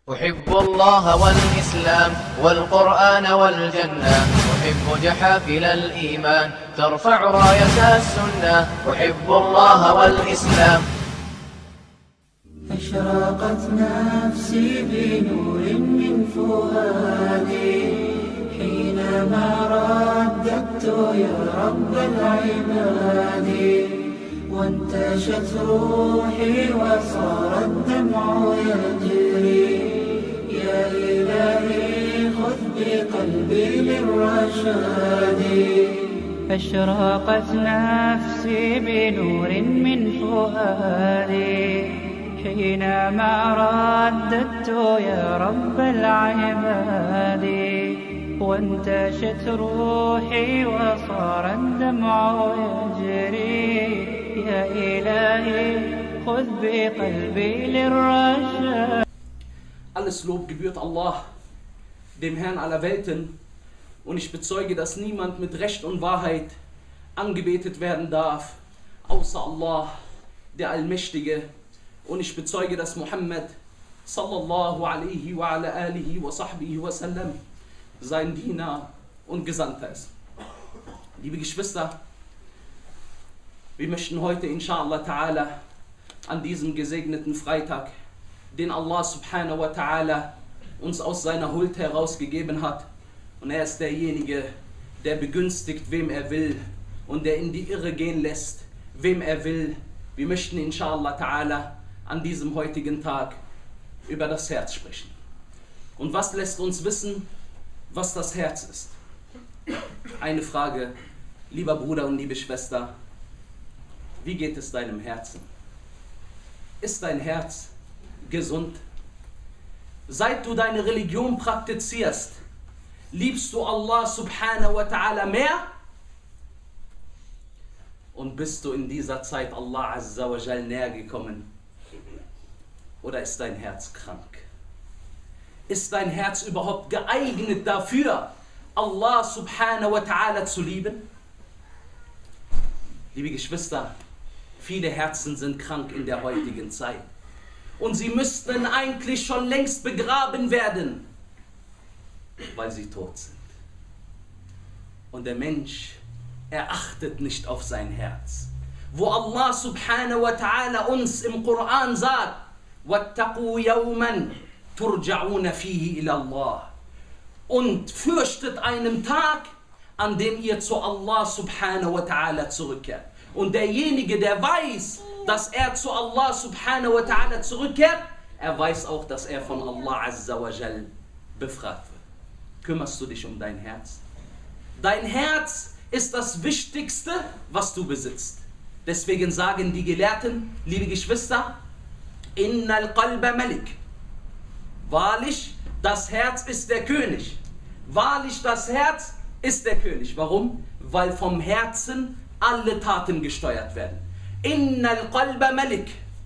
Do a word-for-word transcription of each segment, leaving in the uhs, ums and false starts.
أحب الله والإسلام والقرآن والجنة، أحب جحافل الإيمان ترفع راية السنة. أحب الله والإسلام. أشرقت نفسي بنور من فؤادي حينما رددت يا رب العباد، وانتشت روحي وصار الدمع يجري. يا إلهي خذ بقلبي للرشاد. أشرقت نفسي بنور من فؤادي حينما رددت يا رب العباد، وانتشت روحي وصار الدمع يجري. يا إلهي خذ بقلبي للرشاد. Alles Lob gebührt Allah, dem Herrn aller Welten, und ich bezeuge, dass niemand mit Recht und Wahrheit angebetet werden darf, außer Allah, der Allmächtige. Und ich bezeuge, dass Muhammad sallallahu alaihi wa ala alihi wa sahbihi wa sallam sein Diener und Gesandter ist. Liebe Geschwister, wir möchten heute inshallah ta'ala an diesem gesegneten Freitag, den Allah subhanahu wa ta'ala uns aus seiner Huld herausgegeben hat, und er ist derjenige, der begünstigt, wem er will, und der in die Irre gehen lässt, wem er will. Wir möchten inshallah ta'ala an diesem heutigen Tag über das Herz sprechen. Und was lässt uns wissen, was das Herz ist? Eine Frage, lieber Bruder und liebe Schwester: Wie geht es deinem Herzen? Ist dein Herz gesund? Seit du deine Religion praktizierst, liebst du Allah subhanahu wa ta'ala mehr? Und bist du in dieser Zeit Allah azza wa jal näher gekommen? Oder ist dein Herz krank? Ist dein Herz überhaupt geeignet dafür, Allah subhanahu wa ta'ala zu lieben? Liebe Geschwister, viele Herzen sind krank in der heutigen Zeit. Und sie müssten eigentlich schon längst begraben werden, weil sie tot sind. Und der Mensch, er achtet nicht auf sein Herz. Wo Allah subhanahu wa ta'ala uns im Koran sagt: وَاتَّقُوا يَوْمًا تُرْجَعُونَ فِيهِ إِلَى اللَّهِ. Und fürchtet einen Tag, an dem ihr zu Allah subhanahu wa ta'ala zurückkehrt. Und derjenige, der weiß, dass er zu Allah subhanahu wa ta'ala zurückkehrt, er weiß auch, dass er von Allah azza wa jal befragt wird. Kümmerst du dich um dein Herz? Dein Herz ist das Wichtigste, was du besitzt. Deswegen sagen die Gelehrten, liebe Geschwister, Innal qalba malik. Wahrlich, das Herz ist der König. Wahrlich, das Herz ist der König. Warum? Weil vom Herzen alle Taten gesteuert werden. Innal qalba malik.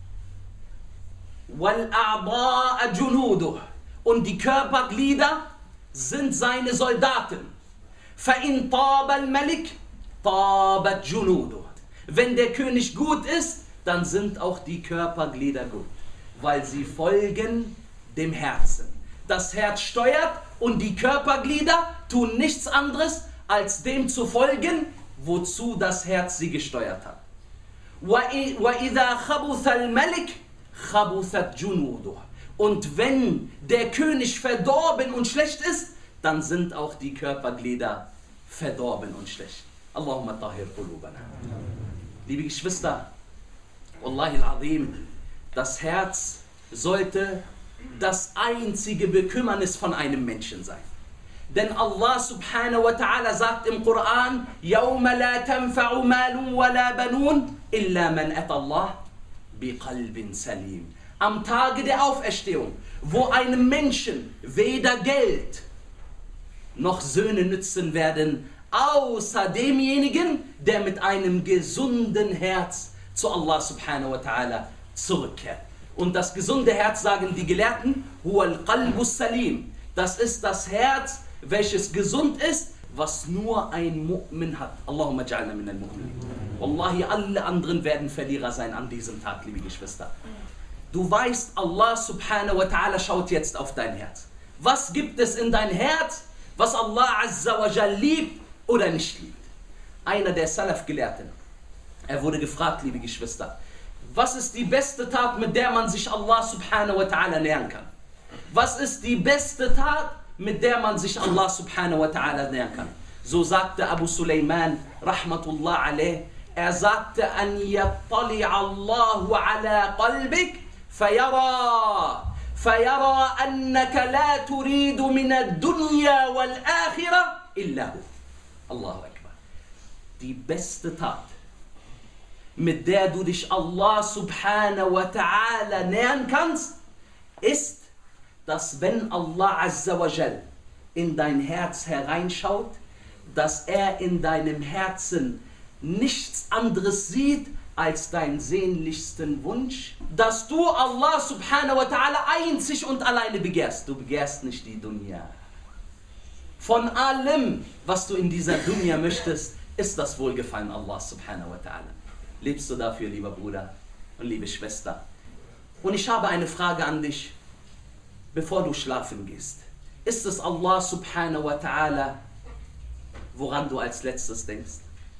Wal a'da'a junuduh. Und die Körperglieder sind seine Soldaten. Fa in taba al malik, tabat junuduh. Wenn der König gut ist, dann sind auch die Körperglieder gut, weil sie folgen dem Herzen. Das Herz steuert und die Körperglieder tun nichts anderes, als dem zu folgen, wozu das Herz sie gesteuert hat. وَإِذَا خَبُثَ الْمَلِكِ خَبُثَتْ جُنُودُهُ. Und wenn der König verdorben und schlecht ist, dann sind auch die Körperglieder verdorben und schlecht. Allahumma tahir qulubana. Liebe Geschwister, Wallahi al-Azim, das Herz sollte das einzige Bekümmernis von einem Menschen sein. Denn Allah subhanahu wa ta'ala sagt im Koran: يَوْمَ لَا تَنْفَعُ مَالٌ وَلَا بَنُونَ إِلَّا مَنْ أَتَى اللَّهَ بِقَلْبٍ سَلِيمٍ. Am Tage der Auferstehung, wo einem Menschen weder Geld noch Söhne nützen werden, außer demjenigen, der mit einem gesunden Herz zu Allah subhanahu wa ta'ala zurückkehrt. Und das gesunde Herz, sagen die Gelehrten, huwa al-qalbu salim. Das ist das Herz, welches gesund ist, was nur ein Mu'min hat. Allahumma ja'alna min al-Mu'min. Wallahi, alle anderen werden Verlierer sein an diesem Tag, liebe Geschwister. Du weißt, Allah subhanahu wa ta'ala schaut jetzt auf dein Herz. Was gibt es in dein Herz, was Allah azza wa jal liebt oder nicht liebt? Einer der Salaf-Gelehrten, er wurde gefragt, liebe Geschwister, was ist die beste Tat, mit der man sich Allah subhanahu wa ta'ala nähern kann? Was ist die beste Tat, mit der man sich Allah subhanahu wa ta'ala nähern kann? So sagte Abu Sulaiman, rahmatullah alayh, er sagte, an yattali Allahu ala qalbik, fayara, fayara annaka la turidu min ad-dunya wal-akhirah illa hu. Allahu Akbar. Die beste Tat, mit der du dich Allah subhanahu wa ta'ala nähern kannst, ist, dass wenn Allah azza wa jal in dein Herz hereinschaut, dass er in deinem Herzen nichts anderes sieht als deinen sehnlichsten Wunsch, dass du Allah subhanahu wa ta'ala einzig und alleine begehrst. Du begehrst nicht die Dunya. Von allem, was du in dieser Dunya möchtest, ist das Wohlgefallen Allah subhanahu wa ta'ala. Lebst du dafür, lieber Bruder und liebe Schwester? Und ich habe eine Frage an dich, bevor du schlafen gehst. Ist es Allah subhanahu wa ta'ala, woran du als letztes denkst?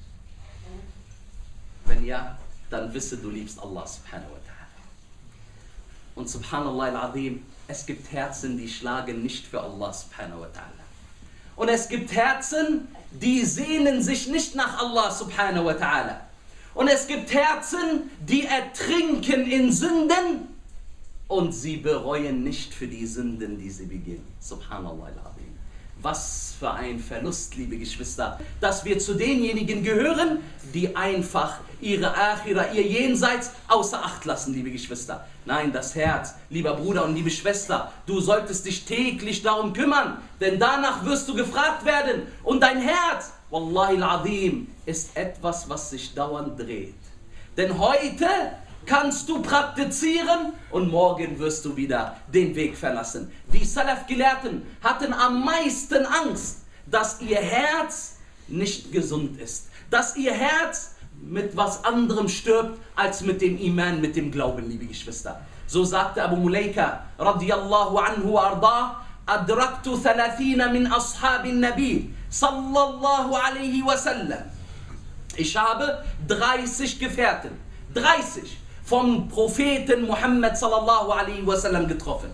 Wenn ja, dann wisse, du liebst Allah subhanahu wa ta'ala. Und subhanallah al-azim, es gibt Herzen, die schlagen nicht für Allah subhanahu wa ta'ala. Und es gibt Herzen, die sehnen sich nicht nach Allah subhanahu wa ta'ala. Und es gibt Herzen, die ertrinken in Sünden und sie bereuen nicht für die Sünden, die sie begehen. Subhanallah al-azim. Was für ein Verlust, liebe Geschwister, dass wir zu denjenigen gehören, die einfach ihre Akhira, ihr Jenseits außer Acht lassen, liebe Geschwister. Nein, das Herz, lieber Bruder und liebe Schwester, du solltest dich täglich darum kümmern, denn danach wirst du gefragt werden. Und dein Herz, wallahi al-azim, ist etwas, was sich dauernd dreht. Denn heute kannst du praktizieren und morgen wirst du wieder den Weg verlassen. Die Salaf-Gelehrten hatten am meisten Angst, dass ihr Herz nicht gesund ist. Dass ihr Herz mit was anderem stirbt, als mit dem Iman, mit dem Glauben, liebe Geschwister. So sagte Abu Mulaika, radiyallahu anhu arda, adraktu thalathina min ashabin Nabi, sallallahu alaihi wasallam. Ich habe dreißig Gefährten, dreißig vom Propheten Muhammad sallallahu alaihi wasallam getroffen.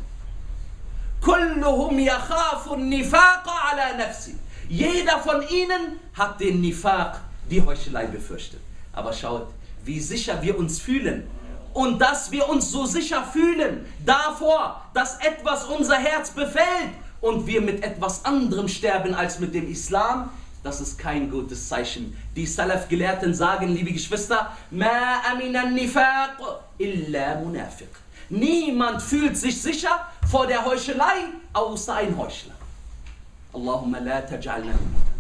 Kulluhum yakhafu an-nifaqa ala nafsi. Jeder von ihnen hat den Nifaq, die Heuchelei, befürchtet. Aber schaut, wie sicher wir uns fühlen. Und dass wir uns so sicher fühlen davor, dass etwas unser Herz befällt und wir mit etwas anderem sterben als mit dem Islam, das ist kein gutes Zeichen. Die Salaf-Gelehrten sagen, liebe Geschwister, Ma amina nifaq illa munafiq. Niemand fühlt sich sicher vor der Heuchelei, außer ein Heuchler. Allahumma la taj'alna.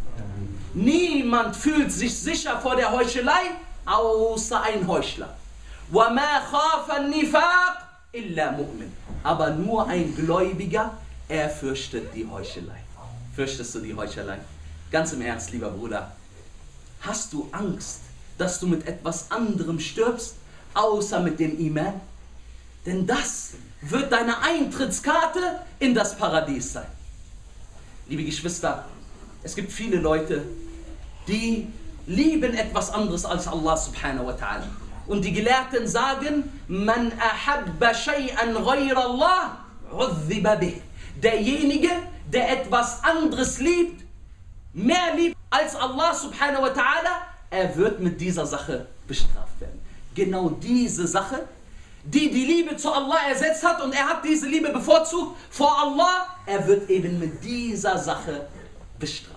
Niemand fühlt sich sicher vor der Heuchelei, außer ein Heuchler. Wa ma khafa nifaq illa mu'min. Aber nur ein Gläubiger, er fürchtet die Heuchelei. Fürchtest du die Heuchelei? Ganz im Ernst, lieber Bruder, hast du Angst, dass du mit etwas anderem stirbst, außer mit dem Iman? Denn das wird deine Eintrittskarte in das Paradies sein. Liebe Geschwister, es gibt viele Leute, die lieben etwas anderes als Allah subhanahu wa ta'ala. Und die Gelehrten sagen, Man ahabba shay'an ghayra Allah, udhiba bih. Derjenige, der etwas anderes liebt, mehr liebt als Allah subhanahu wa ta'ala, er wird mit dieser Sache bestraft werden. Genau diese Sache, die die Liebe zu Allah ersetzt hat und er hat diese Liebe bevorzugt vor Allah, er wird eben mit dieser Sache bestraft.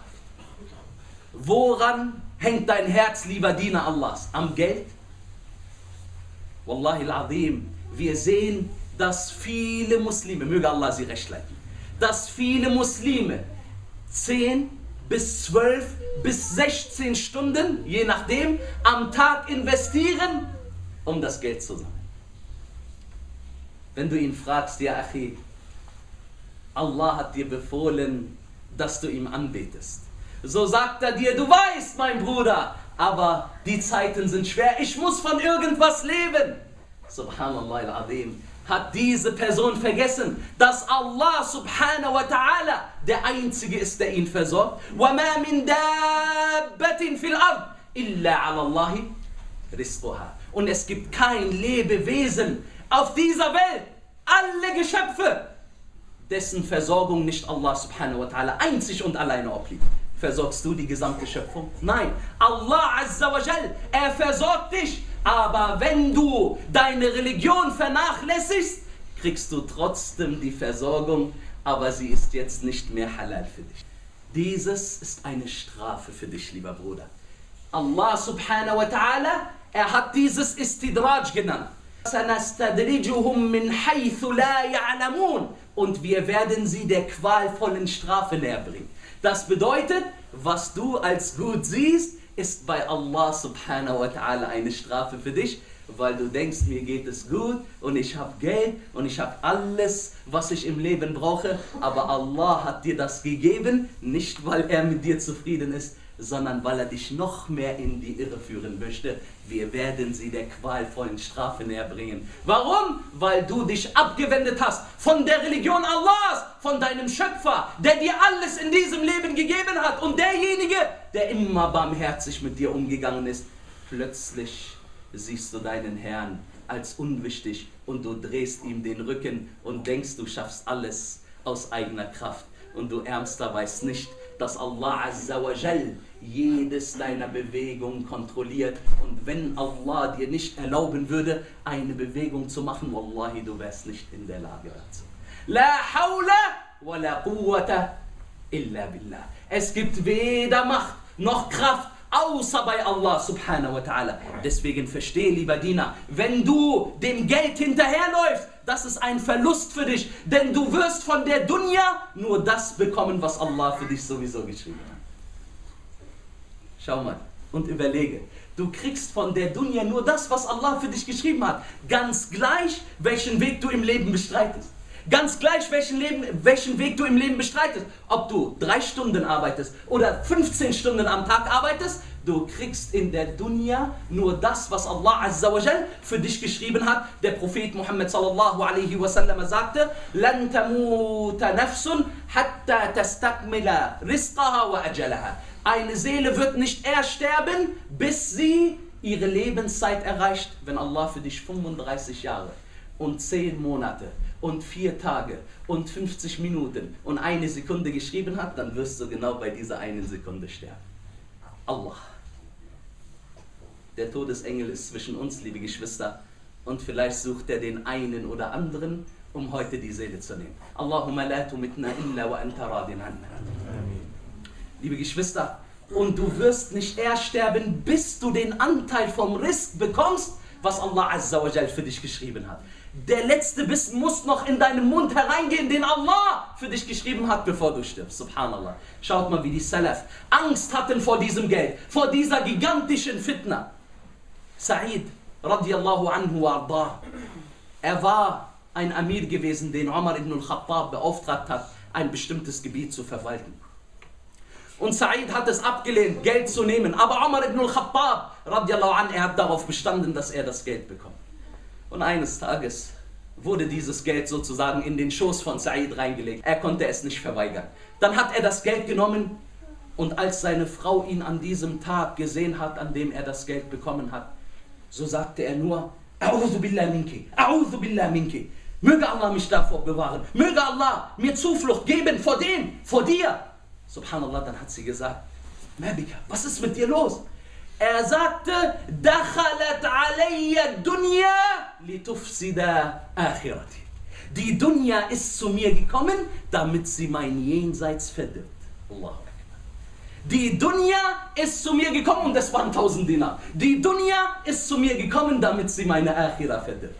Woran hängt dein Herz, lieber Diener Allahs? Am Geld? Wallahi al-Azim, wir sehen, dass viele Muslime, möge Allah sie recht leiten, dass viele Muslime zehn bis zwölf bis sechzehn Stunden, je nachdem, am Tag investieren, um das Geld zu sammeln. Wenn du ihn fragst, ja Achi, Allah hat dir befohlen, dass du ihm anbetest. So sagt er dir, du weißt, mein Bruder, aber die Zeiten sind schwer, ich muss von irgendwas leben. Subhanallah al-Azim. hat diese Person vergessen, dass Allah subhanahu wa ta'ala der Einzige ist, der ihn versorgt. وَمَا مِن دَابَّةٍ فِي الْأَرْضِ إِلَّا عَلَى اللَّهِ رِزْقُهَا. Und es gibt kein Lebewesen auf dieser Welt, alle Geschöpfe, dessen Versorgung nicht Allah subhanahu wa ta'ala einzig und alleine obliegt. Versorgst du die gesamte Schöpfung? Nein. Allah azza wa jal, er versorgt dich. Aber wenn du deine Religion vernachlässigst, kriegst du trotzdem die Versorgung, aber sie ist jetzt nicht mehr halal für dich. Dieses ist eine Strafe für dich, lieber Bruder. Allah subhanahu wa ta'ala, er hat dieses Istidraj genannt. سَنَسْتَدْرِجُهُمْ مِنْ حَيْثُ لَا يَعْلَمُونَ. Und wir werden sie der qualvollen Strafe näher bringen. Das bedeutet, was du als gut siehst, ist bei Allah subhanahu wa ta'ala eine Strafe für dich, weil du denkst, mir geht es gut und ich habe Geld und ich habe alles, was ich im Leben brauche, aber Allah hat dir das gegeben, nicht weil er mit dir zufrieden ist, sondern weil er dich noch mehr in die Irre führen möchte. Wir werden sie der qualvollen Strafe näher bringen. Warum? Weil du dich abgewendet hast von der Religion Allahs, von deinem Schöpfer, der dir alles in diesem Leben gegeben hat. Und derjenige, der immer barmherzig mit dir umgegangen ist, plötzlich siehst du deinen Herrn als unwichtig und du drehst ihm den Rücken und denkst, du schaffst alles aus eigener Kraft. Und du Ärmster weißt nicht, dass Allah azza wa jal jedes deiner Bewegungen kontrolliert. Und wenn Allah dir nicht erlauben würde, eine Bewegung zu machen, wallahi, du wärst nicht in der Lage dazu. La hawla wa la quwwata illa billah. Es gibt weder Macht noch Kraft außer bei Allah subhanahu wa ta'ala. Deswegen verstehe, lieber Diener, wenn du dem Geld hinterherläufst, das ist ein Verlust für dich, denn du wirst von der Dunya nur das bekommen, was Allah für dich sowieso geschrieben hat. Schau mal und überlege, du kriegst von der Dunya nur das, was Allah für dich geschrieben hat, ganz gleich, welchen Weg du im Leben bestreitest. Ganz gleich, welchen, Leben, welchen Weg du im Leben bestreitest. Ob du drei Stunden arbeitest oder fünfzehn Stunden am Tag arbeitest, du kriegst in der Dunya nur das, was Allah azza wa jal für dich geschrieben hat. Der Prophet Muhammad sallallahu alaihi wasallam sagte, لَن تَمُوتَ نَفْسٌ حَتَّى تَسْتَكْمِلَ رِزْقَهَا وَأَجَلَهَا. Eine Seele wird nicht erst sterben, bis sie ihre Lebenszeit erreicht. Wenn Allah für dich fünfunddreißig Jahre und zehn Monate und vier Tage und fünfzig Minuten und eine Sekunde geschrieben hat, dann wirst du genau bei dieser einen Sekunde sterben. Allah. Der Todesengel ist zwischen uns, liebe Geschwister, und vielleicht sucht er den einen oder anderen, um heute die Seele zu nehmen. Allahumma la tumitna illa wa anta radin anna. Liebe Geschwister, und du wirst nicht erst sterben, bis du den Anteil vom Rizq bekommst, was Allah azza wa jal für dich geschrieben hat. Der letzte Bissen muss noch in deinen Mund hereingehen, den Allah für dich geschrieben hat, bevor du stirbst. Subhanallah. Schaut mal, wie die Salaf Angst hatten vor diesem Geld, vor dieser gigantischen Fitna. Sa'id, radiallahu anhu wa ardah, er war ein Amir gewesen, den Umar ibn al-Khattab beauftragt hat, ein bestimmtes Gebiet zu verwalten. Und Sa'id hat es abgelehnt, Geld zu nehmen. Aber Umar ibn al-Khattab, radiallahu anhu, er hat darauf bestanden, dass er das Geld bekommt. Und eines Tages wurde dieses Geld sozusagen in den Schoß von Sa'id reingelegt. Er konnte es nicht verweigern. Dann hat er das Geld genommen und als seine Frau ihn an diesem Tag gesehen hat, an dem er das Geld bekommen hat, so sagte er nur, A'udhu billah minki, A'udhu billah minki. Möge Allah mich davor bewahren. Möge Allah mir Zuflucht geben vor dem, vor dir. Subhanallah, dann hat sie gesagt, Mabika, was ist mit dir los? Er sagte, Dakhalat alayya dunya litufsida akhirati. Die Dunya ist zu mir gekommen, damit sie mein Jenseits verdirbt. Allahu Akbar. Die Dunya ist zu mir gekommen, und das waren tausend Dinar. Die Dunya ist zu mir gekommen, damit sie meine Akhira verdirbt.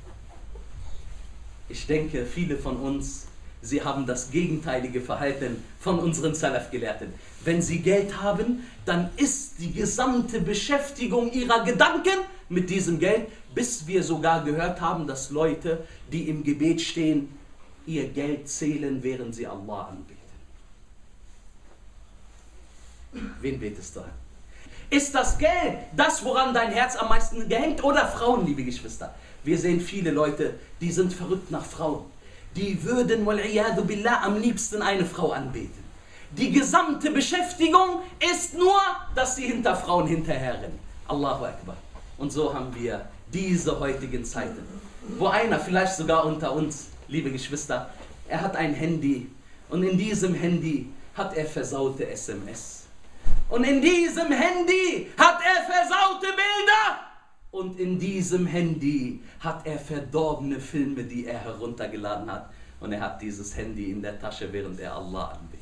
Ich denke, viele von uns, sie haben das gegenteilige Verhalten von unseren Salaf-Gelehrten. Wenn sie Geld haben, dann ist die gesamte Beschäftigung ihrer Gedanken mit diesem Geld, bis wir sogar gehört haben, dass Leute, die im Gebet stehen, ihr Geld zählen, während sie Allah anbeten. Wen betest du an? Ist das Geld das, woran dein Herz am meisten gehängt? Oder Frauen, liebe Geschwister? Wir sehen viele Leute, die sind verrückt nach Frauen. Die würden, wal'iyadu billah, am liebsten eine Frau anbeten. Die gesamte Beschäftigung ist nur, dass sie hinter Frauen hinterherrennen. Allahu Akbar. Und so haben wir diese heutigen Zeiten, wo einer, vielleicht sogar unter uns, liebe Geschwister, er hat ein Handy und in diesem Handy hat er versaute S M S. Und in diesem Handy hat er versaute Bilder. Und in diesem Handy hat er verdorbene Filme, die er heruntergeladen hat. Und er hat dieses Handy in der Tasche, während er Allah anbetet.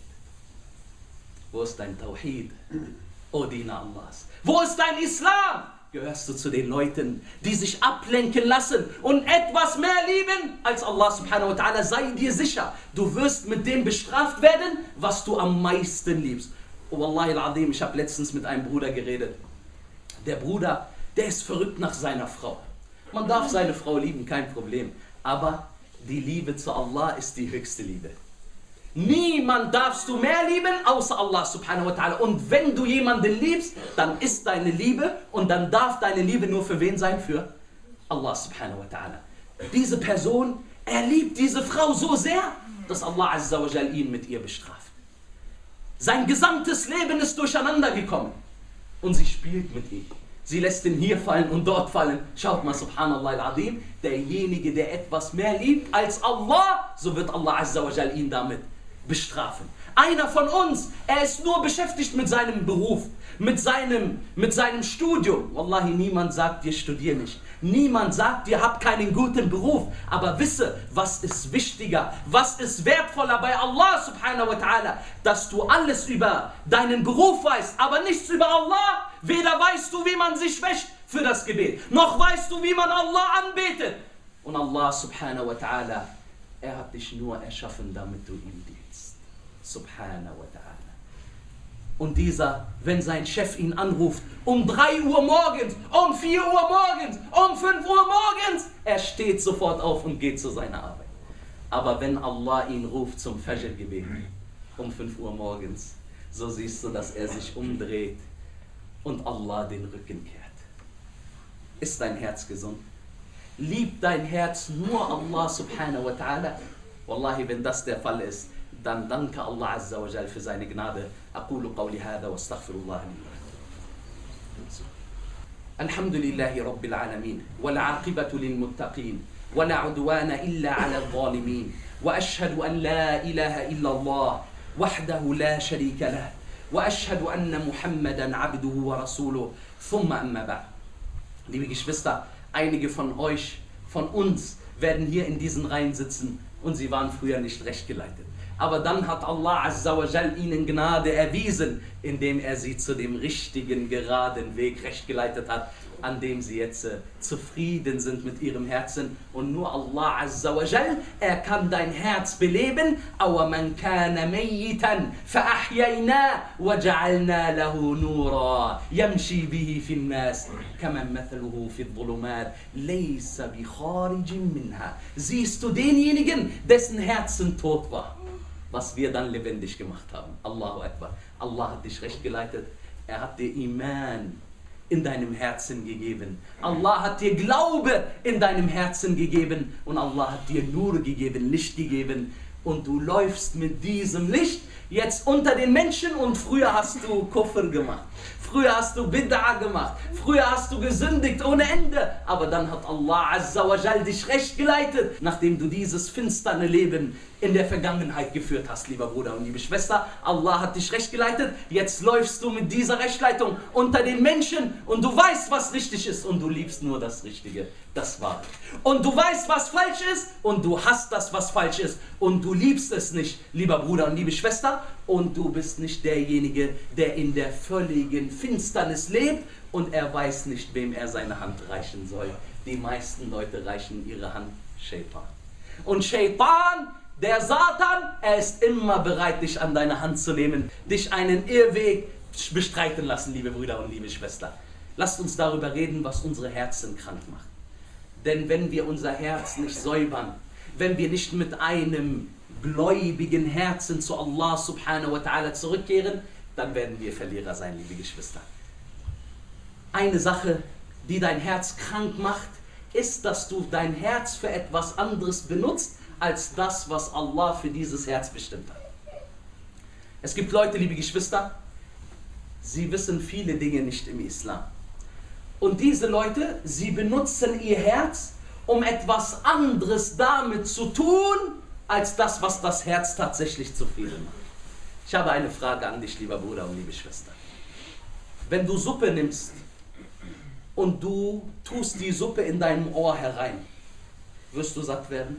Wo ist dein Tawhid, o Diener Allahs? Wo ist dein Islam? Gehörst du zu den Leuten, die sich ablenken lassen und etwas mehr lieben als Allah subhanahu wa ta'ala? Sei dir sicher, du wirst mit dem bestraft werden, was du am meisten liebst. Oh Wallahi al-Azim, ich habe letztens mit einem Bruder geredet. Der Bruder, der ist verrückt nach seiner Frau. Man darf seine Frau lieben, kein Problem. Aber die Liebe zu Allah ist die höchste Liebe. Niemand darfst du mehr lieben, außer Allah subhanahu wa ta'ala. Und wenn du jemanden liebst, dann ist deine Liebe und dann darf deine Liebe nur für wen sein? Für Allah subhanahu wa ta'ala. Diese Person, er liebt diese Frau so sehr, dass Allah azza wa jal ihn mit ihr bestraft. Sein gesamtes Leben ist durcheinander gekommen. Und sie spielt mit ihm. Sie lässt ihn hier fallen und dort fallen. Schaut mal, subhanallah al-azim, derjenige, der etwas mehr liebt als Allah, so wird Allah azza wa jal ihn damit bestrafen. Einer von uns, er ist nur beschäftigt mit seinem Beruf, mit seinem, mit seinem Studium. Wallahi, niemand sagt dir, studier nicht. Niemand sagt dir, hab keinen guten Beruf. Aber wisse, was ist wichtiger, was ist wertvoller bei Allah subhanahu wa ta'ala, dass du alles über deinen Beruf weißt, aber nichts über Allah. Weder weißt du, wie man sich wäscht für das Gebet, noch weißt du, wie man Allah anbetet. Und Allah subhanahu wa ta'ala, er hat dich nur erschaffen, damit du ihm dienst. Subhanahu wa ta'ala. Und dieser, wenn sein Chef ihn anruft, um drei Uhr morgens, um vier Uhr morgens, um fünf Uhr morgens, er steht sofort auf und geht zu seiner Arbeit. Aber wenn Allah ihn ruft zum Fajr-Gebet, um fünf Uhr morgens, so siehst du, dass er sich umdreht und Allah den Rücken kehrt. Ist dein Herz gesund? Liebt dein Herz nur Allah subhanahu wa ta'ala? Wallahi, wenn das der Fall ist, dann danke Allah azza wa jal für seine Gnade. Aqulu qawli hada wa astaghfirullah li. Alhamdulillahi rabbil alamin. Wal aqibatu lil muttaqin. Wa la udwana illa ala adh-dhalimin. Wa ashhadu an la ilaha illa Allah wahdahu la sharika lah. Wa ashhadu anna Muhammadan abduhu wa rasuluhu. Thumma amma ba'd. Liebe Geschwister, einige von euch, von uns, werden hier in diesen Reihen sitzen und sie waren früher nicht recht geleitet. Aber dann hat Allah azza wa jal ihnen Gnade erwiesen, indem er sie zu dem richtigen, geraden Weg recht geleitet hat, an dem sie jetzt äh, zufrieden sind mit ihrem Herzen. Und nur Allah azza wa jal, er kann dein Herz beleben. أَوَ مَنْ كَانَ مَيِّتًا فَأَحْيَيْنَا وَجَعَلْنَا لَهُ نُورًا يَمْشِي بِهِ فِي النَّاسِ كَمَنْ مَثَلُهُ فِي الظُّلُمَاتِ لَيْسَ بِخَارِجٍ مِنْهَا. Siehst du denjenigen, dessen Herzen tot war, was wir dann lebendig gemacht haben. Allahu Akbar. Allah hat dich recht geleitet. Er hat dir Iman in deinem Herzen gegeben. Allah hat dir Glaube in deinem Herzen gegeben. Und Allah hat dir Nur gegeben, Licht gegeben. Und du läufst mit diesem Licht jetzt unter den Menschen. Und früher hast du Kufr gemacht. Früher hast du Bid'a gemacht. Früher hast du gesündigt ohne Ende. Aber dann hat Allah azza wa jal dich recht geleitet, nachdem du dieses finsterne Leben in der Vergangenheit geführt hast, lieber Bruder und liebe Schwester. Allah hat dich recht geleitet. Jetzt läufst du mit dieser Rechtleitung unter den Menschen und du weißt, was richtig ist und du liebst nur das Richtige, das Wahre. Und du weißt, was falsch ist und du hasst das, was falsch ist und du liebst es nicht, lieber Bruder und liebe Schwester. Und du bist nicht derjenige, der in der völligen Finsternis lebt und er weiß nicht, wem er seine Hand reichen soll. Die meisten Leute reichen ihre Hand Shaitan. Und Shaitan, der Satan, er ist immer bereit, dich an deine Hand zu nehmen, dich einen Irrweg bestreiten lassen, liebe Brüder und liebe Schwester. Lasst uns darüber reden, was unsere Herzen krank macht. Denn wenn wir unser Herz nicht säubern, wenn wir nicht mit einem gläubigen Herzen zu Allah subhanahu wa ta'ala zurückkehren, dann werden wir Verlierer sein, liebe Geschwister. eine Sache, die dein Herz krank macht, ist, dass du dein Herz für etwas anderes benutzt, als das, was Allah für dieses Herz bestimmt hat. Es gibt Leute, liebe Geschwister, sie wissen viele Dinge nicht im Islam. Und diese Leute, sie benutzen ihr Herz, um etwas anderes damit zu tun, als das, was das Herz tatsächlich zufrieden macht. Ich habe eine Frage an dich, lieber Bruder und liebe Schwester. Wenn du Suppe nimmst und du tust die Suppe in deinem Ohr herein, wirst du satt werden?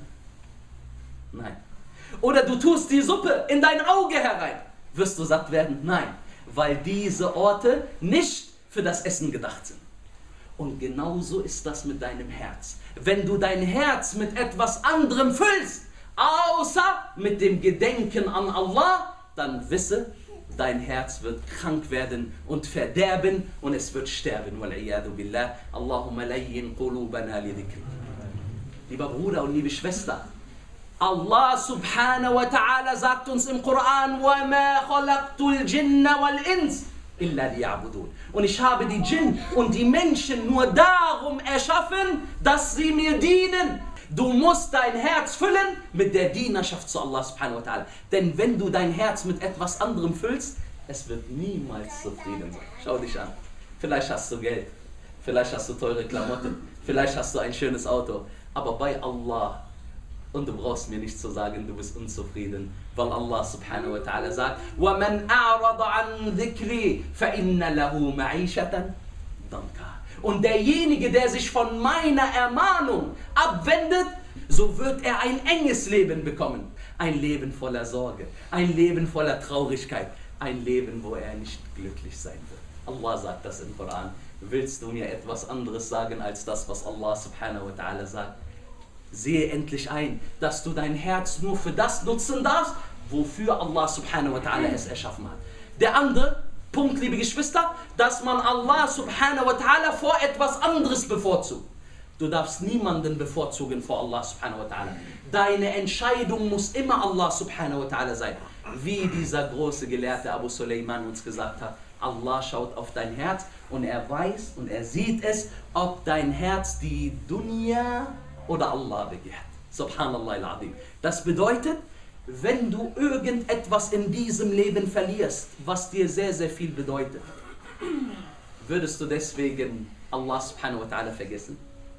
Nein. Oder du tust die Suppe in dein Auge herein, wirst du satt werden? Nein. Weil diese Orte nicht für das Essen gedacht sind. Und genauso ist das mit deinem Herz. Wenn du dein Herz mit etwas anderem füllst, außer mit dem Gedenken an Allah, dann wisse, dein Herz wird krank werden und verderben und es wird sterben. Wal'iyadu billah. Allahumma layyin qulubana li dhikrik. Lieber Bruder und liebe Schwester, Allah subhanahu wa ta'ala sagt uns im Koran: وَمَا خَلَقْتُ الْجِنَّ وَالْإِنسِ إِلَّا لِيَعْبُدُونَ. Und ich habe die Djinn und die Menschen nur darum erschaffen, dass sie mir dienen. Du musst dein Herz füllen mit der Dienerschaft zu Allah subhanahu wa ta'ala. Denn wenn du dein Herz mit etwas anderem füllst, es wird niemals zufrieden sein. Schau dich an. Vielleicht hast du Geld, vielleicht hast du teure Klamotten, vielleicht hast du ein schönes Auto. Aber bei Allah, und du brauchst mir nicht zu sagen, du bist unzufrieden, weil Allah subhanahu wa ta'ala sagt: وَمَنْ أَعْرَضَ عَنْ ذِكْرِي فَإِنَّ لَهُ مَعِيشَةً ضَنْكًا. Und derjenige, der sich von meiner Ermahnung abwendet, so wird er ein enges Leben bekommen. Ein Leben voller Sorge, ein Leben voller Traurigkeit, ein Leben, wo er nicht glücklich sein wird. Allah sagt das im Koran. Willst du mir etwas anderes sagen als das, was Allah subhanahu wa ta'ala sagt? Sehe endlich ein, dass du dein Herz nur für das nutzen darfst, wofür Allah subhanahu wa ta'ala es erschaffen hat. Der andere Punkt, liebe Geschwister, dass man Allah subhanahu wa ta'ala vor etwas anderes bevorzugt. Du darfst niemanden bevorzugen vor Allah subhanahu wa ta'ala. Deine Entscheidung muss immer Allah subhanahu wa ta'ala sein. Wie dieser große Gelehrte Abu Suleiman uns gesagt hat: Allah schaut auf dein Herz und er weiß und er sieht es, ob dein Herz die Dunya oder Allah begehrt. Subhanallah al-Azim. Das bedeutet, wenn du irgendetwas in diesem Leben verlierst, was dir sehr, sehr viel bedeutet, würdest du deswegen Allah subhanahu wa ta'ala vergessen?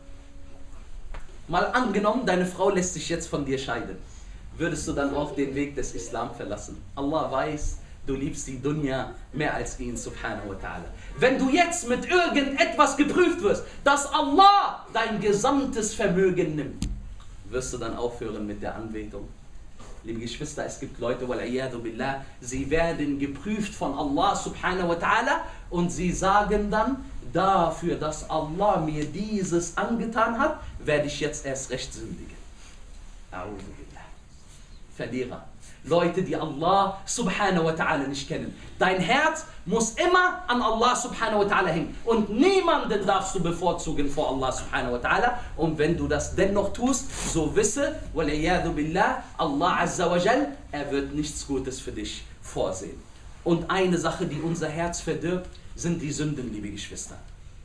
Mal angenommen, deine Frau lässt sich jetzt von dir scheiden. Würdest du dann auch den Weg des Islam verlassen? Allah weiß, du liebst die Dunya mehr als ihn subhanahu wa ta'ala. Wenn du jetzt mit irgendetwas geprüft wirst, dass Allah dein gesamtes Vermögen nimmt, wirst du dann aufhören mit der Anbetung? Liebe Geschwister, es gibt Leute, wal'iyadu billah, sie werden geprüft von Allah subhanahu wa ta'ala und sie sagen dann: Dafür, dass Allah mir dieses angetan hat, werde ich jetzt erst recht sündigen. A'udhu billah. Verlierer. Leute, die Allah subhanahu wa ta'ala nicht kennen. Dein Herz muss immer an Allah subhanahu wa ta'ala hängen. Und niemanden darfst du bevorzugen vor Allah subhanahu wa ta'ala. Und wenn du das dennoch tust, so wisse, wal'iyadu billah, Allah azza wa jal, er wird nichts Gutes für dich vorsehen. Und eine Sache, die unser Herz verdirbt, sind die Sünden, liebe Geschwister.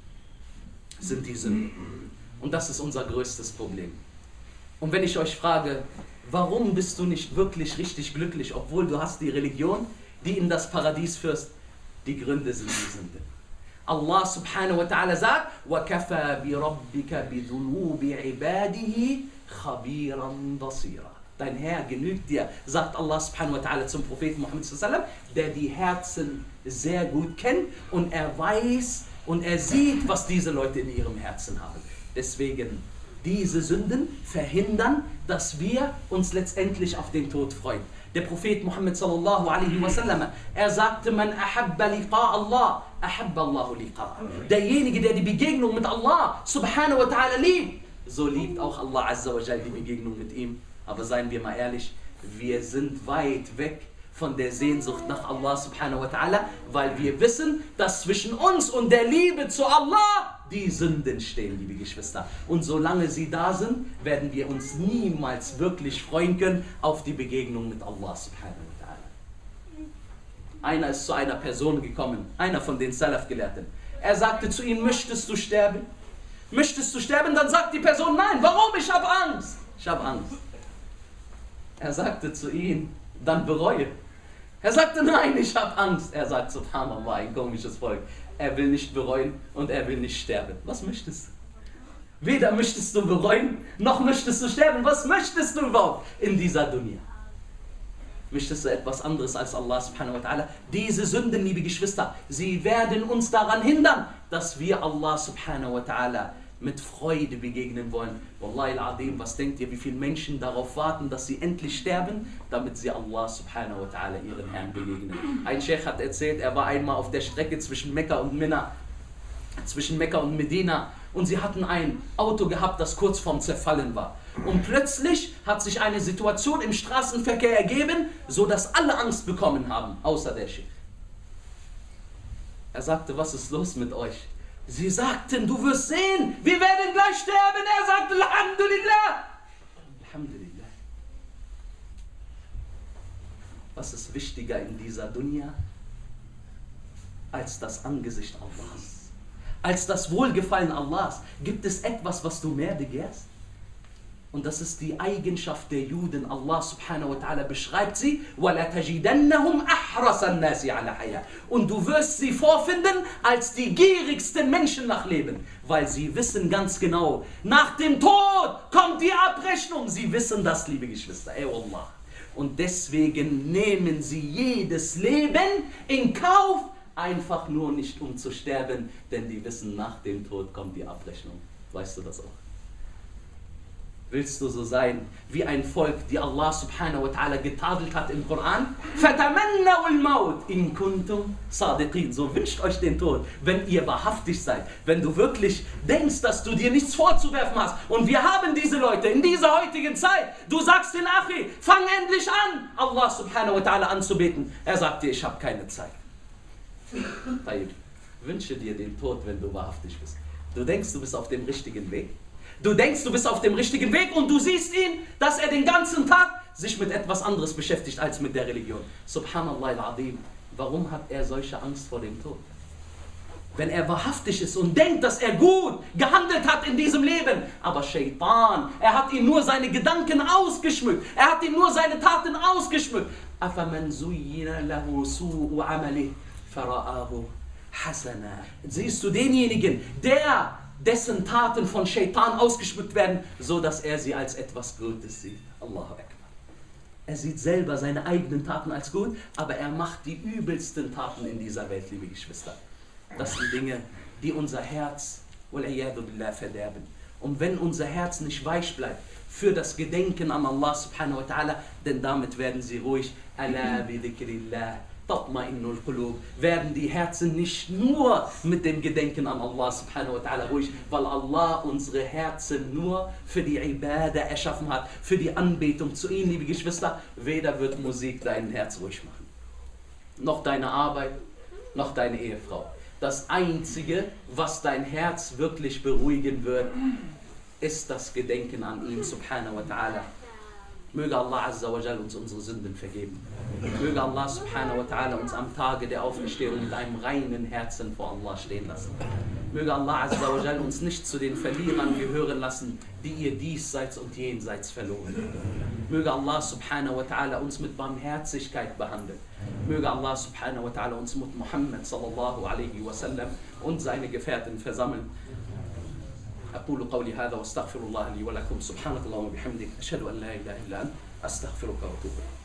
Sind die Sünden. Und das ist unser größtes Problem. Und wenn ich euch frage, warum bist du nicht wirklich richtig glücklich, obwohl du hast die Religion, die in das Paradies führst? Die Gründe sind die Sünden. Allah subhanahu wa ta'ala sagt: وَكَفَى بِرَبِّكَ بِذُنُوبِ عِبَادِهِ خَبِيرًا بَصِيرًا. Dein Herr genügt dir, sagt Allah subhanahu wa ta'ala zum Propheten Muhammad sallallahu alaihi wasallam, der die Herzen sehr gut kennt und er weiß und er sieht, was diese Leute in ihrem Herzen haben. Deswegen, diese Sünden verhindern, dass wir uns letztendlich auf den Tod freuen. Der Prophet Muhammad sallallahu alaihi wasallam, er sagte: Man ahabba liqa Allah, ahabba Allahu liqa. Derjenige, der die Begegnung mit Allah subhanahu wa ta'ala liebt, so liebt auch Allah azza wa jal die Begegnung mit ihm. Aber seien wir mal ehrlich, wir sind weit weg von der Sehnsucht nach Allah subhanahu wa ta'ala, weil wir wissen, dass zwischen uns und der Liebe zu Allah die Sünden stehen, liebe Geschwister. Und solange sie da sind, werden wir uns niemals wirklich freuen können auf die Begegnung mit Allah subhanahu wa ta'ala. Einer ist zu einer Person gekommen, einer von den Salaf-Gelehrten. Er sagte zu ihm, möchtest du sterben? Möchtest du sterben? Dann sagt die Person, nein. Warum? Ich habe Angst. Ich habe Angst. Er sagte zu ihm, dann bereue. Er sagte, nein, ich habe Angst. Er sagt, subhanallah, ein komisches Volk. Er will nicht bereuen und er will nicht sterben. Was möchtest du? Weder möchtest du bereuen, noch möchtest du sterben. Was möchtest du überhaupt in dieser Dunya? Möchtest du etwas anderes als Allah subhanahu wa ta'ala? Diese Sünden, liebe Geschwister, sie werden uns daran hindern, dass wir Allah subhanahu wa ta'ala mit Freude begegnen wollen. Wallahi al-Adim, was denkt ihr, wie viele Menschen darauf warten, dass sie endlich sterben, damit sie Allah subhanahu wa ta'ala, ihren Herrn, begegnen. Ein Sheikh hat erzählt, er war einmal auf der Strecke zwischen Mekka und Mina, zwischen Mekka und Medina, und sie hatten ein Auto gehabt, das kurz vorm Zerfallen war. Und plötzlich hat sich eine Situation im Straßenverkehr ergeben, so dass alle Angst bekommen haben, außer der Sheikh. Er sagte, was ist los mit euch? Sie sagten, du wirst sehen, wir werden gleich sterben. Er sagte, Alhamdulillah. Alhamdulillah. Was ist wichtiger in dieser Dunya als das Angesicht Allahs? Als das Wohlgefallen Allahs? Gibt es etwas, was du mehr begehrst? Und das ist die Eigenschaft der Juden. Allah subhanahu wa ta'ala beschreibt sie. وَلَتَجِدَنَّهُمْ أَحْرَسَ النَّاسِ عَلَى حَيَاةٍ. Und du wirst sie vorfinden als die gierigsten Menschen nach Leben. Weil sie wissen ganz genau, nach dem Tod kommt die Abrechnung. Sie wissen das, liebe Geschwister. Ey Allah. Und deswegen nehmen sie jedes Leben in Kauf, einfach nur nicht um zu sterben. Denn die wissen, nach dem Tod kommt die Abrechnung. Weißt du das auch? Willst du so sein wie ein Volk, die Allah subhanahu wa ta'ala getadelt hat im Koran? فَتَمَنَّوُا الْمَوْتِ إِن كُنْتُمْ صَادِقِينَ. So wünscht euch den Tod, wenn ihr wahrhaftig seid. Wenn du wirklich denkst, dass du dir nichts vorzuwerfen hast. Und wir haben diese Leute in dieser heutigen Zeit. Du sagst den Achi, fang endlich an, Allah subhanahu wa ta'ala anzubeten. Er sagt dir, ich habe keine Zeit. Wünsche dir den Tod, wenn du wahrhaftig bist. Du denkst, du bist auf dem richtigen Weg. Du denkst, du bist auf dem richtigen Weg und du siehst ihn, dass er den ganzen Tag sich mit etwas anderes beschäftigt als mit der Religion. Subhanallah al-Azim. Warum hat er solche Angst vor dem Tod? Wenn er wahrhaftig ist und denkt, dass er gut gehandelt hat in diesem Leben. Aber Shaitan, er hat ihm nur seine Gedanken ausgeschmückt. Er hat ihm nur seine Taten ausgeschmückt. أَفَمَنْ زُيِّنَ لَهُ سُوءُ عَمَلِهِ فَرَآهُ حَسَنًا. Siehst du denjenigen, der dessen Taten von Shaitan ausgeschmückt werden, so dass er sie als etwas Gutes sieht. Allahu Akbar. Er sieht selber seine eigenen Taten als gut, aber er macht die übelsten Taten in dieser Welt, liebe Geschwister. Das sind Dinge, die unser Herz wal-iyadu billah verderben. Und wenn unser Herz nicht weich bleibt für das Gedenken an Allah subhanahu wa ta'ala, denn damit werden sie ruhig. Ala bi dhikrillah tatma'innul qulub. Werden die Herzen nicht nur mit dem Gedenken an Allah subhanahu wa ta'ala ruhig, weil Allah unsere Herzen nur für die Ibadah erschaffen hat, für die Anbetung zu ihm, liebe Geschwister. Weder wird Musik dein Herz ruhig machen, noch deine Arbeit, noch deine Ehefrau. Das Einzige, was dein Herz wirklich beruhigen wird, ist das Gedenken an ihn subhanahu wa ta'ala. Möge Allah Azza wa Jal uns unsere Sünden vergeben. Möge Allah subhanahu wa ta'ala uns am Tage der Auferstehung mit einem reinen Herzen vor Allah stehen lassen. Möge Allah Azza wa Jal uns nicht zu den Verlierern gehören lassen, die ihr diesseits und jenseits verloren. Möge Allah subhanahu wa ta'ala uns mit Barmherzigkeit behandeln. Möge Allah subhanahu wa ta'ala uns mit Muhammad sallallahu alaihi wa sallam und seine Gefährten versammeln. أقول قولي هذا واستغفر الله لي ولكم سبحانك اللهم وبحمدك أشهد أن لا إله إلا أنت أستغفرك وأتوب إليك.